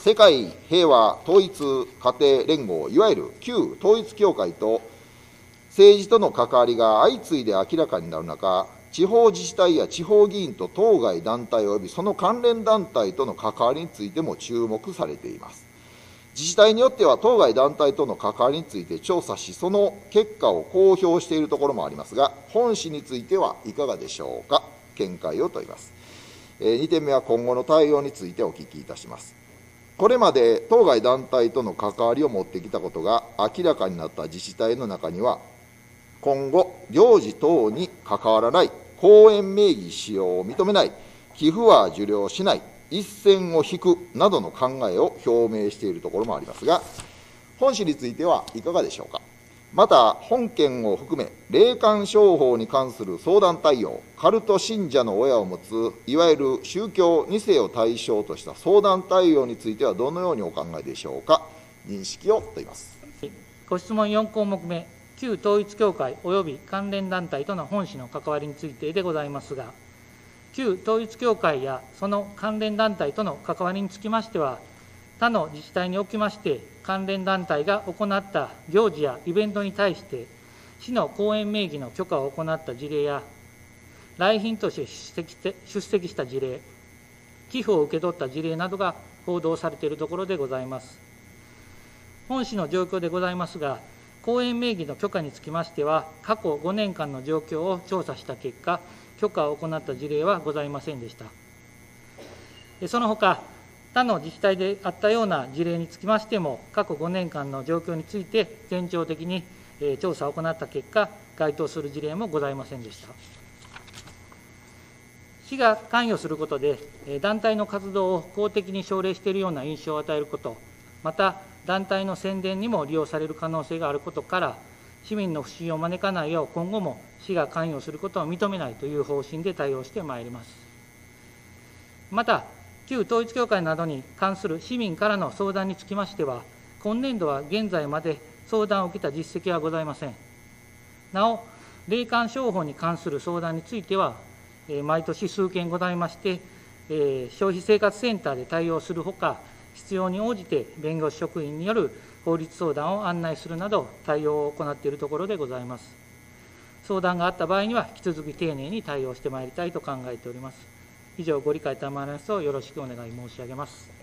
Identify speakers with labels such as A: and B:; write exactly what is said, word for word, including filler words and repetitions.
A: 世界平和統一家庭連合、いわゆる旧統一教会と政治との関わりが相次いで明らかになる中、地方自治体や地方議員と当該団体及びその関連団体との関わりについても注目されています。自治体によっては当該団体との関わりについて調査し、その結果を公表しているところもありますが、本市についてはいかがでしょうか。見解を問います。にてんめは今後の対応についてお聞きいたします。これまで当該団体との関わりを持ってきたことが明らかになった自治体の中には、今後、行事等に関わらない、後援名義使用を認めない、寄付は受領しない、一線を引くなどの考えを表明しているところもありますが、本市についてはいかがでしょうか。また、本件を含め、霊感商法に関する相談対応、カルト信者の親を持つ、いわゆる宗教に世を対象とした相談対応については、どのようにお考えでしょうか。認識を問います。
B: ご質問よん項目目、旧統一教会及び関連団体との本市の関わりについてでございますが、旧統一教会やその関連団体との関わりにつきましては、他の自治体におきまして、関連団体が行った行事やイベントに対して、市の後援名義の許可を行った事例や、来賓として出席して出席した事例、寄付を受け取った事例などが報道されているところでございます。本市の状況でございますが、後援名義の許可につきましては、過去ごねんかんの状況を調査した結果、許可を行った事例はございませんでした。そのほか、他の自治体であったような事例につきましても、過去ごねんかんの状況について、全庁的に調査を行った結果、該当する事例もございませんでした。市が関与することで、団体の活動を公的に奨励しているような印象を与えること、また、団体の宣伝にも利用される可能性があることから、市民の不信を招かないよう、今後も市が関与することを認めないという方針で対応してまいります。また、旧統一教会などに関する市民からの相談につきましては、今年度は現在まで相談を受けた実績はございません。なお、霊感商法に関する相談については、毎年数件ございまして、消費生活センターで対応するほか、必要に応じて弁護士職員による法律相談を案内するなど、対応を行っているところでございます。相談があった場合には、引き続き丁寧に対応してまいりたいと考えております。以上、ご理解賜りますとよろしくお願い申し上げます。